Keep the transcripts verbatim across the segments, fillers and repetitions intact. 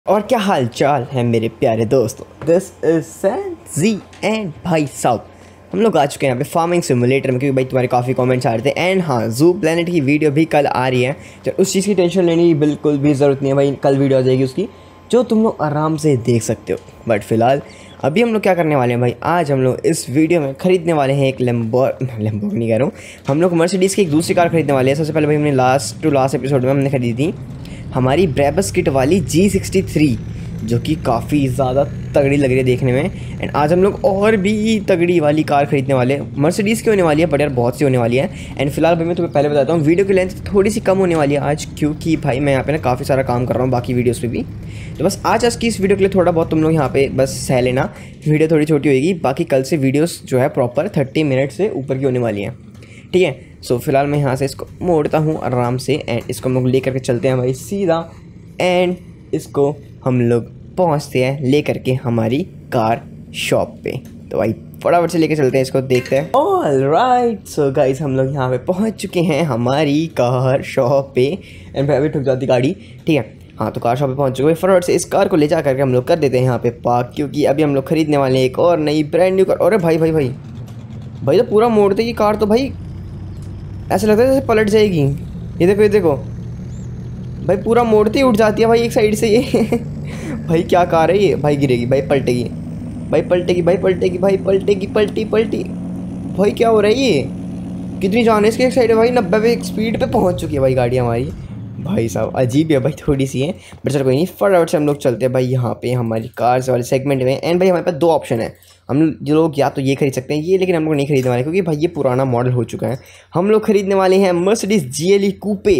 और क्या हाल चाल है मेरे प्यारे दोस्तों। दिस इज सैजी एंड भाई साहब हम लोग आ चुके हैं यहाँ पे फार्मिंग सिमुलेटर में, क्योंकि भाई तुम्हारे काफ़ी कमेंट्स आ रहे थे। एंड हाँ, जू प्लेनेट की वीडियो भी कल आ रही है, तो उस चीज़ की टेंशन लेने की बिल्कुल भी ज़रूरत नहीं है भाई। कल वीडियो आ जाएगी उसकी, जो तुम लोग आराम से देख सकते हो। बट फिलहाल अभी हम लोग क्या करने वाले हैं भाई, आज हम लोग इस वीडियो में ख़रीदने वाले हैं एक लेम्बोर लेम्बोर्गिनी नहीं कह रहा हूँ, हम लोग मर्सिडीज़ की एक दूसरी कार खरीदने वाले हैं। सबसे पहले भाई हमने लास्ट टू लास्ट एपिसोड में हमने खरीदी थी हमारी ब्रेबस किट वाली जी सिक्सटी थ्री, जो कि काफ़ी ज़्यादा तगड़ी लग रही है देखने में। एंड आज हम लोग और भी तगड़ी वाली कार खरीदने वाले हैं, मर्सिडीज़ की होने वाली है, बट यार बहुत सी होने वाली है। एंड फिलहाल भाई मैं तुम्हें पहले बताता हूँ, वीडियो की लेंथ थोड़ी सी कम होने वाली है आज, क्योंकि भाई मैं यहाँ पे ना काफ़ी सारा काम कर रहा हूँ बाकी वीडियोज़ पे भी। तो बस आज आज की इस वीडियो के लिए थोड़ा बहुत तुम लोग यहाँ पे बस सह लेना, वीडियो थोड़ी छोटी होगी। बाकी कल से वीडियोज़ जो है प्रॉपर थर्टी मिनट से ऊपर की होने वाली हैं, ठीक है। सो फिलहाल मैं यहाँ से इसको मोड़ता हूँ आराम से, एंड इसको हम लोग ले करके चलते हैं भाई सीधा, एंड इसको हम लोग पहुंचते हैं लेकर के हमारी कार शॉप पे। तो भाई फटाफट से लेके चलते हैं, इसको देखते हैं। ऑल राइट, सो गाइस हम लोग यहाँ पे पहुंच चुके हैं हमारी कार शॉप पे। एंड भाई अभी ठुक जाती गाड़ी, ठीक है। हाँ, तो कार शॉप पे पहुंच चुके हैं। फटाफट से इस कार को ले जा करके हम लोग कर देते हैं यहाँ पे पार्क, क्योंकि अभी हम लोग खरीदने वाले हैं एक और नई ब्रांड न्यू कार। अरे भाई भाई भाई भाई तो पूरा मोड़ते की कार तो भाई ऐसा लगता है जैसे पलट जाएगी। ये देखो ये देखो भाई, पूरा मोड़ते ही उठ जाती है भाई एक साइड से ये भाई क्या कार है ये, भाई गिरेगी, भाई पलटेगी, भाई पलटेगी, भाई पलटेगी, भाई पलटेगी, पलटी पलटी। भाई क्या हो रहा है ये, कितनी जान है इसके एक साइड है भाई, नब्बे पे स्पीड पे पहुंच चुकी है भाई गाड़ी हमारी। भाई साहब अजीब है भाई, थोड़ी सी है, बट चलो कोई नहीं। फटाफट से हम लोग चलते हैं भाई यहाँ पे हमारी कार्स वाले सेगमेंट में। एंड भाई हमारे पास दो ऑप्शन है, हम जो लोग या तो ये खरीद सकते हैं ये, लेकिन हम लोग नहीं खरीदने वाले क्योंकि भाई ये पुराना मॉडल हो चुका है। हम लोग खरीदने वाले हैं मर्सिडीज़ जी एल ई कूपे,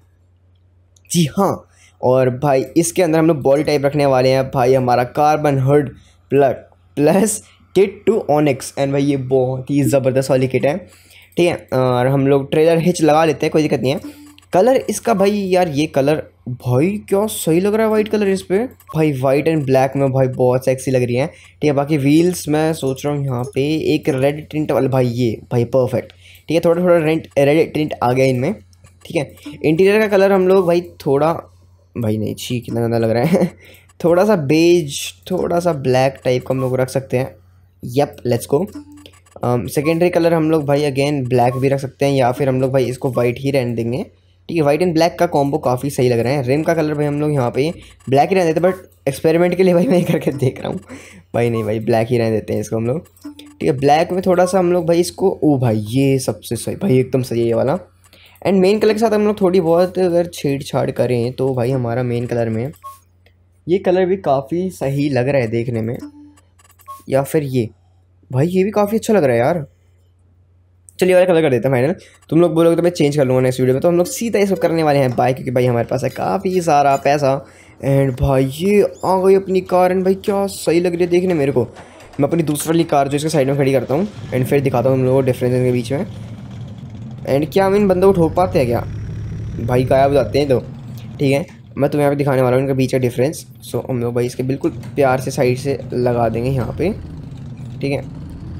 जी हाँ। और भाई इसके अंदर हम लोग बॉडी टाइप रखने वाले हैं भाई हमारा कार्बन हर्ड प्लग प्लस किट टू ऑनिक्स। एंड भाई ये बहुत ही ज़बरदस्त वाली किट है, ठीक है। और हम लोग ट्रेलर हिच लगा लेते हैं, कोई दिक्कत नहीं है। कलर इसका भाई यार, ये कलर भाई क्या सही लग रहा है, वाइट कलर इस पर भाई, वाइट एंड ब्लैक में भाई बहुत सेक्सी लग रही है, ठीक है। बाकी व्हील्स मैं सोच रहा हूँ यहाँ पे एक रेड टिंट वाला, भाई ये भाई परफेक्ट, ठीक है। थोड़ा थोड़ा रेड रेड टिंट आ गया इनमें, ठीक है। इंटीरियर का कलर हम लोग भाई थोड़ा, भाई नहीं छी कितना गंदा लग रहा है थोड़ा सा बेज, थोड़ा सा ब्लैक टाइप का हम लोग रख सकते हैं। Yep, let's go. Secondary colour हम लोग भाई अगेन ब्लैक भी रख सकते हैं, या फिर हम लोग भाई इसको वाइट ही रहने देंगे, ठीक है। वाइट एंड ब्लैक का कॉम्बो काफ़ी सही लग रहा है। रिम का कलर भाई हम लोग यहाँ पे ब्लैक ही रहने देते, बट एक्सपेरिमेंट के लिए भाई मैं करके देख रहा हूँ भाई, नहीं भाई ब्लैक ही रहने देते हैं इसको हम लोग, ठीक है। ब्लैक में थोड़ा सा हम लोग भाई इसको, ओ भाई ये सबसे सही भाई, एकदम सही है ये वाला। एंड मेन कलर के साथ हम लोग थोड़ी बहुत अगर छेड़छाड़ करें तो भाई हमारा मेन कलर में ये कलर भी काफ़ी सही लग रहा है देखने में, या फिर ये भाई ये भी काफ़ी अच्छा लग रहा है यार। चलिए वाला कलर कर देते हैं फाइनल, तुम लोग बोलोगे तो मैं चेंज कर लूँगा नेक्स्ट वीडियो में। तो हम लोग सीधा इसको करने वाले हैं बाय, क्योंकि भाई हमारे पास है काफ़ी सारा पैसा। एंड भाई ये आ गई अपनी कार, एंड भाई क्या सही लग रही है देखने मेरे को। मैं अपनी दूसरी वाली कार जो इसके साइड में खड़ी करता हूँ, एंड फिर दिखाता हूँ हम लोगों को डिफरेंस इनके बीच में। एंड क्या हम इन बंदों को ठोक पाते हैं क्या, भाई गायब हो जाते हैं तो, ठीक है। मैं तुम्हें यहाँ पे दिखाने वाला हूँ इनके बीच का डिफरेंस। सो हम लोग भाई इसके बिल्कुल प्यार से साइड से लगा देंगे यहाँ पे, ठीक है।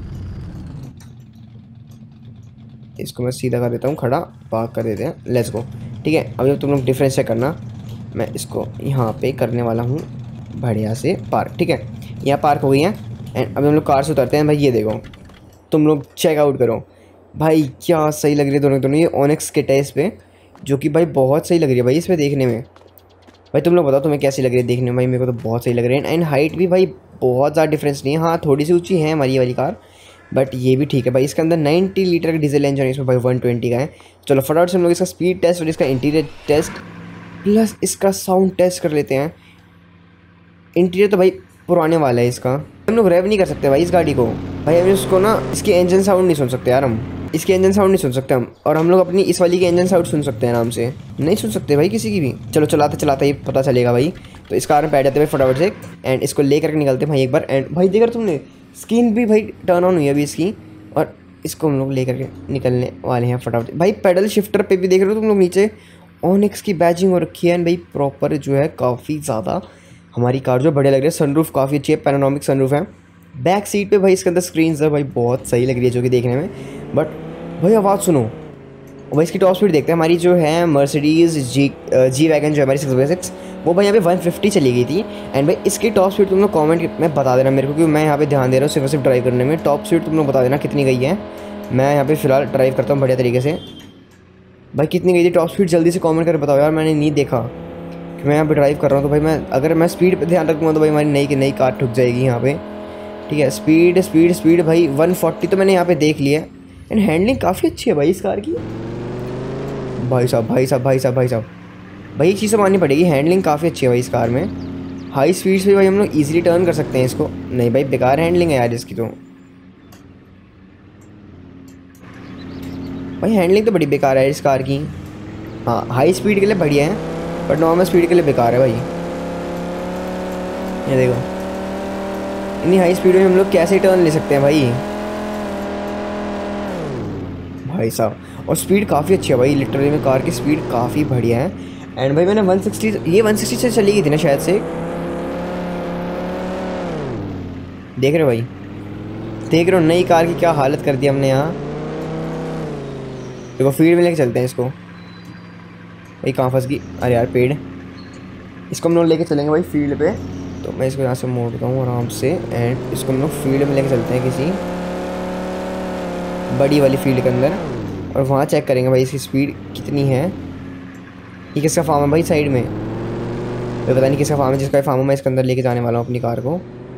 इसको मैं सीधा कर देता हूँ, खड़ा पार्क कर देते हैं, लेट्स गो, ठीक है। अभी तुम लोग डिफरेंस चेक करना, मैं इसको यहाँ पे करने वाला हूँ बढ़िया से पार्क, ठीक है। यहाँ पार्क हो गई है। एंड अभी हम लोग कार से उतरते हैं भाई, ये देखो तुम लोग चेकआउट करो भाई क्या सही लग रही है दोनों दोनों। ये ऑनिक्स किट है इस पर, जो कि भाई बहुत सही लग रही है भाई इस पर देखने में। भाई तुम लोग बताओ तुम्हें कैसी लग रही है देखने में, भाई मेरे को तो बहुत सही लग रही है। एंड हाइट भी भाई बहुत ज़्यादा डिफरेंस नहीं है, हाँ थोड़ी सी ऊंची है हमारी वाली कार, बट ये भी ठीक है भाई। इसके अंदर नाइन्टी लीटर का डीजल इंजन है, इसमें भाई वन ट्वेंटी का है। चलो फटाफट से हम लोग इसका स्पीड टेस्ट और इसका इंटीरियर टेस्ट प्लस इसका साउंड टेस्ट कर लेते हैं। इंटीरियर तो भाई पुराने वाला है इसका, हम लोग रेव नहीं कर सकते भाई इस गाड़ी को, भाई हम इसको ना इसके इंजन साउंड नहीं सुन सकते यार, हम इसके इंजन साउंड नहीं सुन सकते हम। और हम लोग अपनी इस वाली के इंजन साउंड सुन सकते हैं आराम से, नहीं सुन सकते भाई किसी की भी। चलो चलाते चलाते ही पता चलेगा भाई। तो इस कार में बैठ जाते भाई फटाफट से, एंड इसको ले करके निकलते भाई एक बार। एंड भाई देखकर तुमने स्क्रीन भी भाई टर्न ऑन हुई है अभी इसकी, और इसको हम लोग ले करके निकलने वाले हैं फटाफट। भाई पेडल शिफ्टर पे भी देख रहे हो तुम लोग नीचे ऑनिक्स की बैजिंग हो रखी है, एंड भाई प्रॉपर जो है काफ़ी ज़्यादा हमारी कार जो बढ़िया लग रही है। सनरूफ काफ़ी अच्छी है, पैनोरामिक सनरूफ है। बैक सीट पे भाई इसके अंदर स्क्रीन है भाई बहुत सही लग रही है जो कि देखने में। बट भाई आवाज़ सुनो, भाई इसकी टॉप स्पीड देखते हैं। हमारी जो है मर्सिडीज़ जी जी वैगन जो है हमारी सिक्स बाई सिक्स, वो भाई यहाँ पे वन फिफ्टी चली गई थी। एंड भाई इसकी टॉप स्पीड तुम लोग कॉमेंट में बता देना मेरे को, क्योंकि मैं यहाँ पे ध्यान दे रहा हूँ सिर्फ सिर्फ ड्राइव करने में। टॉप स्पीड तुम लोग बता देना कितनी गई है। मैं यहाँ पे फिलहाल ड्राइव करता हूँ बढ़िया तरीके से। भाई कितनी गई थी टॉप स्पीड, जल्दी से कमेंट करके बताओ यार, मैंने नहीं देखा कि मैं यहाँ पे ड्राइव कर रहा हूँ। तो भाई मैं अगर मैं स्पीड पे ध्यान रखूँगा तो भाई हमारी नई की नई कार ठुक जाएगी यहाँ पे। ठीक है, स्पीड स्पीड स्पीड भाई वन फोर्टी तो मैंने यहाँ पे देख लिया। एंड हैंडलिंग काफ़ी अच्छी है भाई इस कार की। भाई साहब भाई साहब भाई साहब भाई साहब भाई एक चीज़ तो माननी पड़ेगी, हैंडलिंग काफ़ी अच्छी है भाई इस कार में। हाई स्पीड से भाई हम लोग ईजिली टर्न कर सकते हैं इसको। नहीं भाई बेकार हैंडलिंग है यार इसकी तो। भाई हैंडलिंग तो बड़ी बेकार है इस कार की। हाँ हाई स्पीड के लिए बढ़िया है, बट नॉर्मल स्पीड के लिए बेकार है भाई। ये देखो इतनी हाई स्पीड में हम लोग कैसे टर्न ले सकते हैं भाई। भाई साहब और स्पीड काफ़ी अच्छी है भाई, लिटरली में कार की स्पीड काफ़ी बढ़िया है। एंड भाई मैंने वन सिक्सटी, ये वन सिक्सटी से चली गई थी ना शायद से। देख रहे हो भाई, देख रहे हो नई कार की क्या हालत कर दी हमने यहाँ। देखो फील्ड में लेके चलते हैं इसको। भाई कहाँ फंस गई, अरे यार पेड़। इसको हम लोग लेके चलेंगे भाई फील्ड पे। तो मैं इसको यहाँ से मोड़ता हूँ आराम से। एंड इसको हम लोग फील्ड में लेके चलते हैं किसी बड़ी वाली फील्ड के अंदर, और वहाँ चेक करेंगे भाई इसकी स्पीड कितनी है। ये किसका फार्म है भाई साइड में, तो पता नहीं किसका फार्म है। जिसका फार्म है मैं इसके अंदर लेके जाने वाला हूँ अपनी कार को।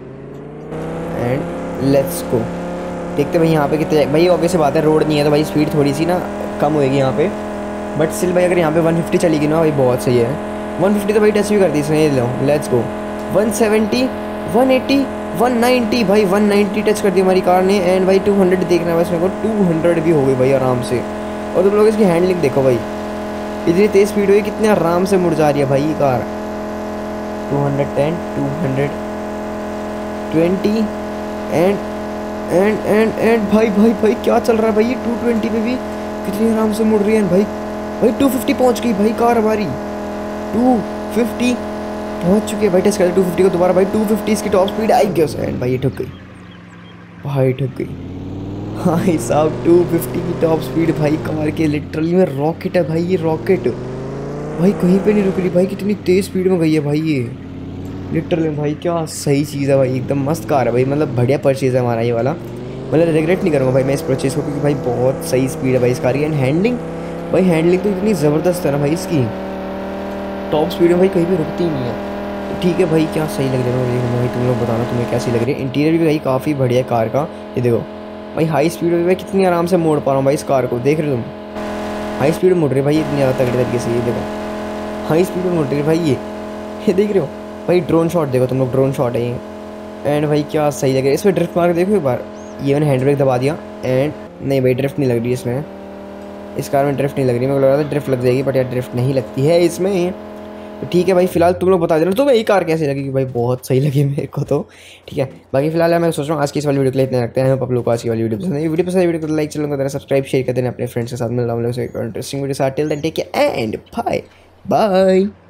And let's go. देखते भाई यहाँ पे कितने, भाई ऑब्वियस सी बात है रोड नहीं है तो भाई स्पीड थोड़ी सी ना कम होएगी यहाँ पे। बट स्टिल भाई अगर यहाँ पे वन फिफ्टी चलेगी ना भाई बहुत सही है। वन फिफ्टी तो भाई टच भी कर दी इसने। लो let's go. One seventy, one eighty, one ninety भाई वन नाइंटी टच कर दी हमारी कार ने। एंड भाई टू हंड्रेड देखना है बस मेरे को, टू हंड्रेड भी हो गई भाई आराम से। और तुम लोग इसकी हैंडलिंग देखो भाई, इतनी तेज़ स्पीड हुई कितने आराम से मुड़ जा रही है भाई ये car. Two hundred ten, two hundred twenty and and and and भाई भाई भाई क्या चल रहा है भाई। ये टू ट्वेंटी पे भी कितनी आराम से मुड़ रही है भाई। भाई टू फिफ्टी पहुंच गई भाई कार हमारी, टू फिफ्टी पहुंच चुकी है भाई। टेस्ट करते टू फिफ्टी को दोबारा भाई। टू फिफ्टी इसकी टॉप स्पीड आई गई। एंड भाई ये ठुक गई, भाई ठुक गई। भाई साहब टू फिफ्टी की टॉप स्पीड भाई कार के, लिटरली में रॉकेट है भाई ये, रॉकेट भाई कहीं पे नहीं रुक रही भाई। कितनी तेज़ स्पीड में गई है भाई ये, लिटरली भाई क्या सही चीज़ है भाई। एकदम मस्त कार है भाई, मतलब बढ़िया परचेज़ है हमारा ये वाला। मतलब रिग्रेट नहीं करूँगा भाई मैं इस परचेज़ को, क्योंकि भाई बहुत सही स्पीड है भाई इस कार की। एंड हैंडलिंग भाई, हैंडलिंग तो इतनी ज़बरदस्त है ना भाई इसकी, टॉप स्पीड में भाई कहीं भी रुकती ही नहीं है। तो ठीक है भाई, क्या सही लग रहा है भाई, तुम लोग बताना तुम्हें कैसी लग रही है। इंटीरियर भी भाई काफ़ी बढ़िया है कार का। ये देखो भाई हाई स्पीड में भाई कितनी आराम से मोड़ पा रहा हूँ भाई इस कार को। देख रहे हो तुम, हाई स्पीड में मुड़ रही है भाई इतनी ज़्यादा तगड़े तरीके से। ये देखो हाई स्पीड में मुड़ रही है भाई ये ये देख रहे हो भाई। ड्रोन शॉट देखो तुम लोग, ड्रोन शॉट है ये। एंड भाई क्या सही लग रहा है इसमें। ड्रिफ्ट मार के देखो एक बार, ये मैंने हैंड ब्रेक दबा दिया। एंड नहीं भाई ड्रिफ्ट नहीं लग रही इसमें, इस कार में ड्रिफ्ट नहीं लग रही। मेरे को लग रहा था ड्रिफ्ट लग जाएगी, बट यार ड्रिफ्ट नहीं लगती है इसमें। तो ठीक है भाई, फिलहाल तुम लोग बता देना तुम्हें ये कार कैसी लगी। भाई बहुत सही लगी मेरे को तो। ठीक है, बाकी फिलहाल मैं सोच रहा हूँ आज की इस वाली वीडियो के लिए इतने रखते हैं। आप लोग को आज की वाली वीडियो पसंद है, वीडियो पसंद है वीडियो को लाइक चलो करना, सब्सक्राइब शेयर कर देना अपने फ्रेंड्स के साथ। मिल रहा हूँ इंटरेस्टिंग वीडियो साथ। Till then take care and bye bye.